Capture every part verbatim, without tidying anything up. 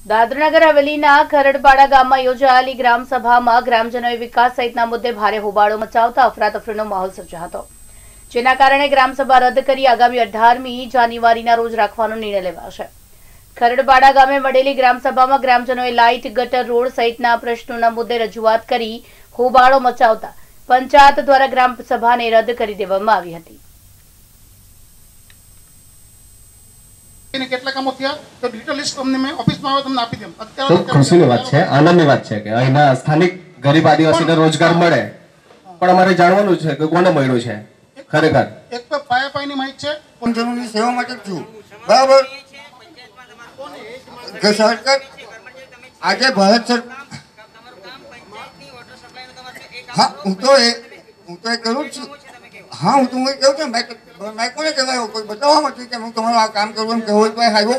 દાદરાનગર હવેલીના ખરડપાડા ગામમાં યોજાયેલી ગ્રામસભામાં ગ્રામજનોએ વિકાસ સહિતના મુદ્દે ભારે હોબાળો મચાવતા અફરાતફરીનો માહોલ સર્જાયો હતો, જેના કારણે ગ્રામસભા રદ કરી આગામી અઢારમી જાન્યુઆરીના રોજ રાખવાનો નિર્ણય લેવાશે. ખરડપાડા ગામે મળેલી ગ્રામસભામાં ગ્રામજનોએ લાઇટ, ગટર, રોડ સહિતના પ્રશ્નોના મુદ્દે રજૂઆત કરી હોબાળો મચાવતા પંચાયત દ્વારા ગ્રામસભાને રદ કરી દેવામાં આવી હતી. કેટલા કામો થયા તો ડિટેલ લિસ્ટ તમને મેં ઓફિસમાં આવે તમને આપી દઉં. અત્યારે ખુશીની વાત છે, આનંદની વાત છે કે અહીંના સ્થાનિક ગરીબ આદિવાસીને રોજગાર મળે, પણ અમારે જાણવાનું છે કે કોને મળ્યું છે. ખરેખર એક તો પાયા પાયની માહિતી છે, પંચાયતની સેવા માટે છું બરાબર કે સરકાર આજે ભારત સર હા હું તો એ હું તો એ કરું છું. हाँ हूँ तुम्हें कहूँ कि मैं मैं कोने कहेगा कोई बताओ मत कि मैं तुम्हारा काम करूँ कहो तो हाइवो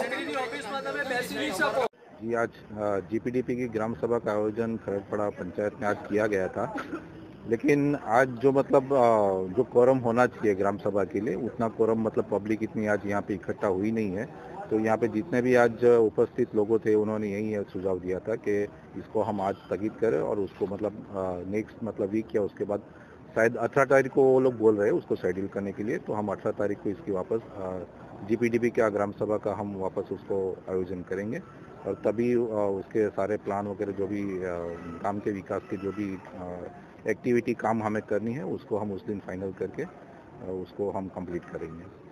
जी आज जीपीडीपी की ग्राम सभा का आयोजन खरड़पाड़ा पंचायत में आज किया गया था, लेकिन आज जो मतलब जो कोरम होना चाहिए ग्राम सभा के लिए उतना कोरम मतलब पब्लिक इतनी आज यहाँ पे इकट्ठा हुई नहीं है. तो यहाँ पे जितने भी आज उपस्थित लोगों थे उन्होंने यही सुझाव दिया था कि इसको हम आज स्थगित करें और उसको मतलब नेक्स्ट मतलब वीक या उसके बाद शायद अठारह तारीख को वो लोग बोल रहे हैं उसको शेड्यूल करने के लिए. तो हम अठारह तारीख को इसकी वापस जीपीडीपी का ग्राम सभा का हम वापस उसको आयोजन करेंगे और तभी उसके सारे प्लान वगैरह जो भी काम के विकास के जो भी एक्टिविटी काम हमें करनी है उसको हम उस दिन फाइनल करके उसको हम कंप्लीट करेंगे.